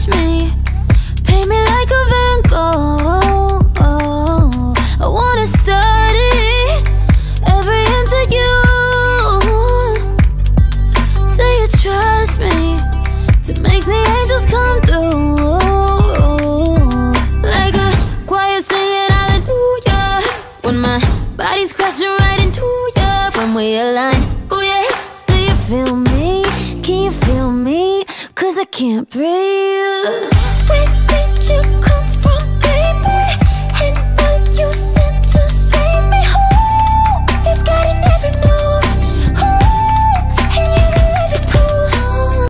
touch me, paint me like a Van Gogh. I wanna study every inch of you. Say you trust me to make the angels come through, like a choir singing hallelujah, when my body's crashing right into you. When we align, oh yeah. Do you feel me? Can you feel me? 'Cause I can't breathe. When did you come?